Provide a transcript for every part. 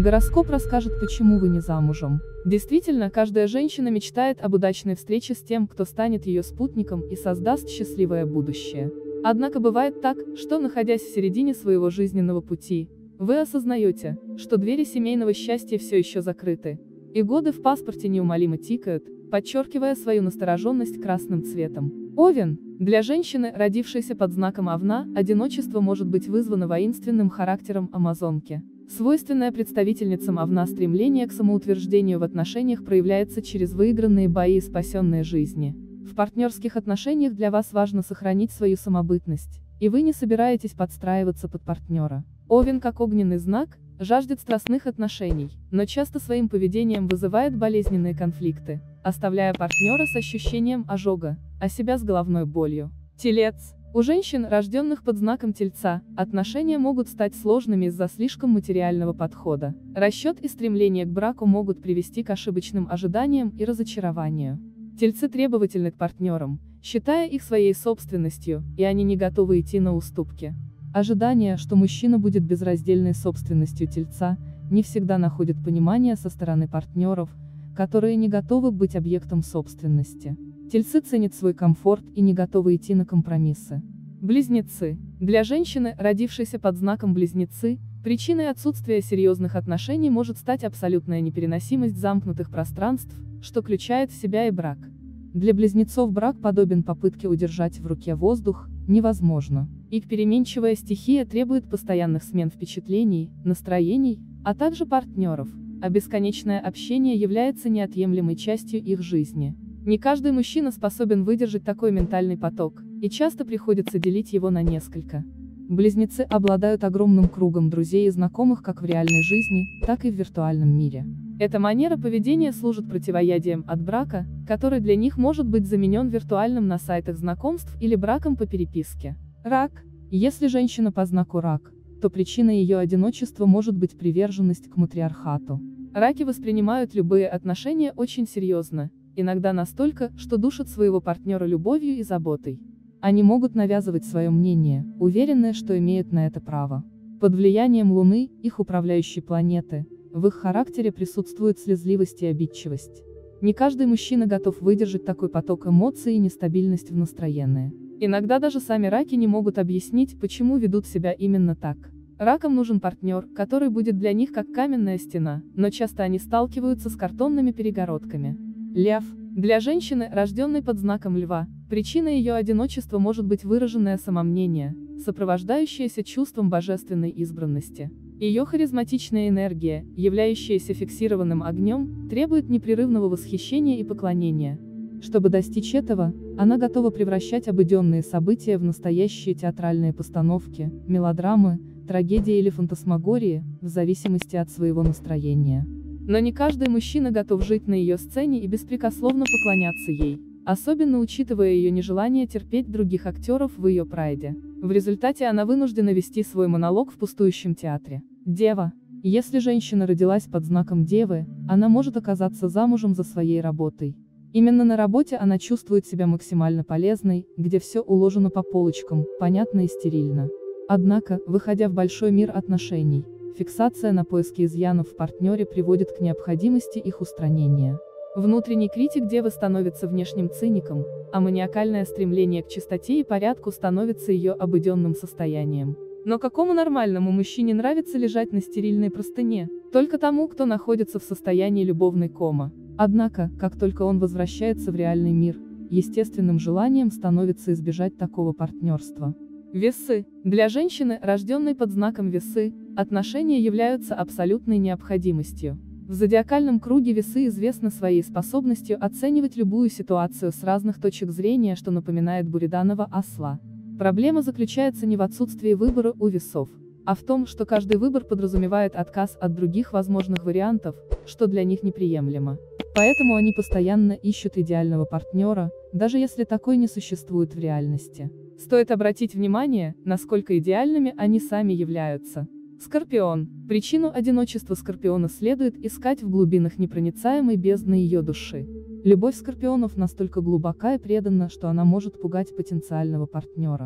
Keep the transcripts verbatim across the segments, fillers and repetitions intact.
Гороскоп расскажет, почему вы не замужем. Действительно, каждая женщина мечтает об удачной встрече с тем, кто станет ее спутником и создаст счастливое будущее. Однако бывает так, что, находясь в середине своего жизненного пути, вы осознаете, что двери семейного счастья все еще закрыты, и годы в паспорте неумолимо тикают, подчеркивая свою настороженность красным цветом. Овен. Для женщины, родившейся под знаком Овна, одиночество может быть вызвано воинственным характером амазонки. Свойственное представительницам Овна стремление к самоутверждению в отношениях проявляется через выигранные бои и спасенные жизни. В партнерских отношениях для вас важно сохранить свою самобытность, и вы не собираетесь подстраиваться под партнера. Овен, как огненный знак, жаждет страстных отношений, но часто своим поведением вызывает болезненные конфликты, оставляя партнера с ощущением ожога, а себя с головной болью. Телец. У женщин, рожденных под знаком Тельца, отношения могут стать сложными из-за слишком материального подхода. Расчет и стремление к браку могут привести к ошибочным ожиданиям и разочарованию. Тельцы требовательны к партнерам, считая их своей собственностью, и они не готовы идти на уступки. Ожидание, что мужчина будет безраздельной собственностью Тельца, не всегда находит понимания со стороны партнеров, которые не готовы быть объектом собственности. Тельцы ценят свой комфорт и не готовы идти на компромиссы. Близнецы. Для женщины, родившейся под знаком Близнецы, причиной отсутствия серьезных отношений может стать абсолютная непереносимость замкнутых пространств, что включает в себя и брак. Для близнецов брак подобен попытке удержать в руке воздух, невозможно. Их переменчивая стихия требует постоянных смен впечатлений, настроений, а также партнеров, а бесконечное общение является неотъемлемой частью их жизни. Не каждый мужчина способен выдержать такой ментальный поток, и часто приходится делить его на несколько. Близнецы обладают огромным кругом друзей и знакомых как в реальной жизни, так и в виртуальном мире. Эта манера поведения служит противоядием от брака, который для них может быть заменен виртуальным на сайтах знакомств или браком по переписке. Рак. Если женщина по знаку Рак, то причиной ее одиночества может быть приверженность к матриархату. Раки воспринимают любые отношения очень серьезно, иногда настолько, что душат своего партнера любовью и заботой. Они могут навязывать свое мнение, уверенные, что имеют на это право. Под влиянием Луны, их управляющей планеты, в их характере присутствует слезливость и обидчивость. Не каждый мужчина готов выдержать такой поток эмоций и нестабильность в настроении. Иногда даже сами раки не могут объяснить, почему ведут себя именно так. Ракам нужен партнер, который будет для них как каменная стена, но часто они сталкиваются с картонными перегородками. Лев. Для женщины, рожденной под знаком Льва, причиной ее одиночества может быть выраженное самомнение, сопровождающееся чувством божественной избранности. Ее харизматичная энергия, являющаяся фиксированным огнем, требует непрерывного восхищения и поклонения. Чтобы достичь этого, она готова превращать обыденные события в настоящие театральные постановки, мелодрамы, трагедии или фантасмагории, в зависимости от своего настроения. Но не каждый мужчина готов жить на ее сцене и беспрекословно поклоняться ей, особенно учитывая ее нежелание терпеть других актеров в ее прайде. В результате она вынуждена вести свой монолог в пустующем театре. Дева. Если женщина родилась под знаком Девы, она может оказаться замужем за своей работой. Именно на работе она чувствует себя максимально полезной, где все уложено по полочкам, понятно и стерильно. Однако, выходя в большой мир отношений, фиксация на поиске изъянов в партнере приводит к необходимости их устранения. Внутренний критик Девы становится внешним циником, а маниакальное стремление к чистоте и порядку становится ее обыденным состоянием. Но какому нормальному мужчине нравится лежать на стерильной простыне? Только тому, кто находится в состоянии любовной комы. Однако, как только он возвращается в реальный мир, естественным желанием становится избежать такого партнерства. Весы. Для женщины, рожденной под знаком Весы, отношения являются абсолютной необходимостью. В зодиакальном круге Весы известны своей способностью оценивать любую ситуацию с разных точек зрения, что напоминает буриданова осла. Проблема заключается не в отсутствии выбора у Весов, а в том, что каждый выбор подразумевает отказ от других возможных вариантов, что для них неприемлемо. Поэтому они постоянно ищут идеального партнера, даже если такой не существует в реальности. Стоит обратить внимание, насколько идеальными они сами являются. Скорпион. Причину одиночества Скорпиона следует искать в глубинах непроницаемой бездны ее души. Любовь скорпионов настолько глубока и преданна, что она может пугать потенциального партнера.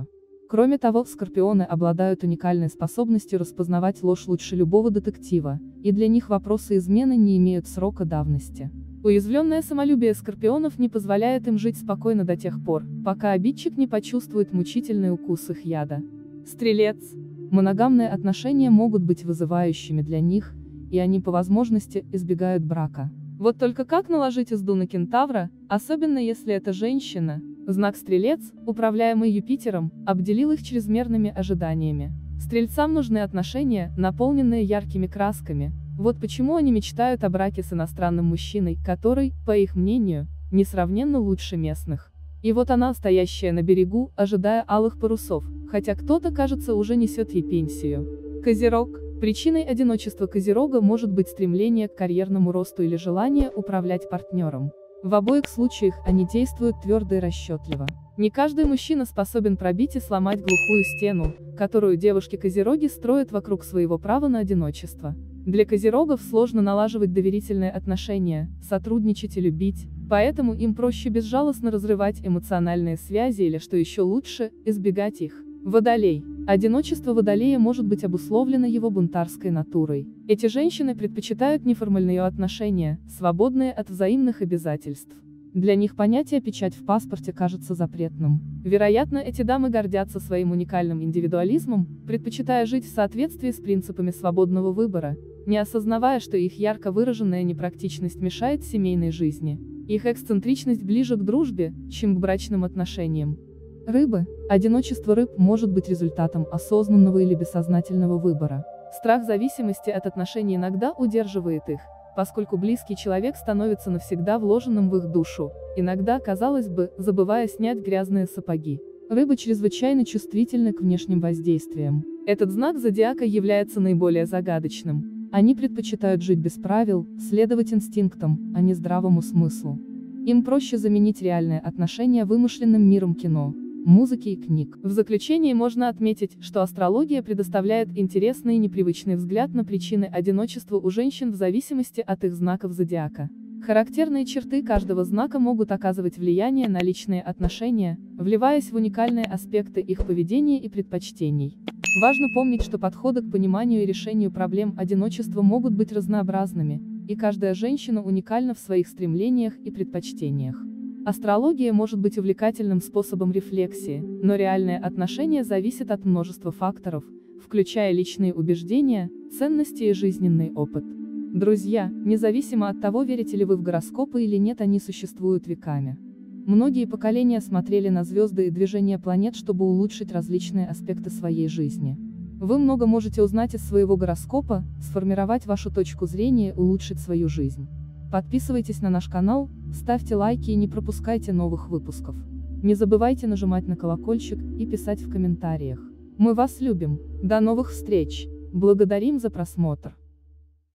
Кроме того, скорпионы обладают уникальной способностью распознавать ложь лучше любого детектива, и для них вопросы измены не имеют срока давности. Уязвленное самолюбие скорпионов не позволяет им жить спокойно до тех пор, пока обидчик не почувствует мучительный укус их яда. Стрелец. Моногамные отношения могут быть вызывающими для них, и они по возможности избегают брака. Вот только как наложить узду на кентавра, особенно если это женщина? Знак Стрелец, управляемый Юпитером, обделил их чрезмерными ожиданиями. Стрельцам нужны отношения, наполненные яркими красками. Вот почему они мечтают о браке с иностранным мужчиной, который, по их мнению, несравненно лучше местных. И вот она, стоящая на берегу, ожидая алых парусов, хотя кто-то, кажется, уже несет ей пенсию. Козерог. Причиной одиночества Козерога может быть стремление к карьерному росту или желание управлять партнером. В обоих случаях они действуют твердо и расчетливо. Не каждый мужчина способен пробить и сломать глухую стену, которую девушки-козероги строят вокруг своего права на одиночество. Для козерогов сложно налаживать доверительные отношения, сотрудничать и любить, поэтому им проще безжалостно разрывать эмоциональные связи или, что еще лучше, избегать их. Водолей. Одиночество водолея может быть обусловлено его бунтарской натурой. Эти женщины предпочитают неформальные отношения, свободные от взаимных обязательств. Для них понятие «печать в паспорте» кажется запретным. Вероятно, эти дамы гордятся своим уникальным индивидуализмом, предпочитая жить в соответствии с принципами свободного выбора, не осознавая, что их ярко выраженная непрактичность мешает семейной жизни. Их эксцентричность ближе к дружбе, чем к брачным отношениям. Рыбы. Одиночество рыб может быть результатом осознанного или бессознательного выбора. Страх зависимости от отношений иногда удерживает их, поскольку близкий человек становится навсегда вложенным в их душу, иногда, казалось бы, забывая снять грязные сапоги. Рыбы чрезвычайно чувствительны к внешним воздействиям. Этот знак зодиака является наиболее загадочным. Они предпочитают жить без правил, следовать инстинктам, а не здравому смыслу. Им проще заменить реальные отношения вымышленным миром кино, музыки и книг. В заключение можно отметить, что астрология предоставляет интересный и непривычный взгляд на причины одиночества у женщин в зависимости от их знаков зодиака. Характерные черты каждого знака могут оказывать влияние на личные отношения, вливаясь в уникальные аспекты их поведения и предпочтений. Важно помнить, что подходы к пониманию и решению проблем одиночества могут быть разнообразными, и каждая женщина уникальна в своих стремлениях и предпочтениях. Астрология может быть увлекательным способом рефлексии, но реальное отношение зависит от множества факторов, включая личные убеждения, ценности и жизненный опыт. Друзья, независимо от того, верите ли вы в гороскопы или нет, они существуют веками. Многие поколения смотрели на звезды и движения планет, чтобы улучшить различные аспекты своей жизни. Вы много можете узнать из своего гороскопа, сформировать вашу точку зрения и улучшить свою жизнь. Подписывайтесь на наш канал, ставьте лайки и не пропускайте новых выпусков. Не забывайте нажимать на колокольчик и писать в комментариях. Мы вас любим. До новых встреч. Благодарим за просмотр.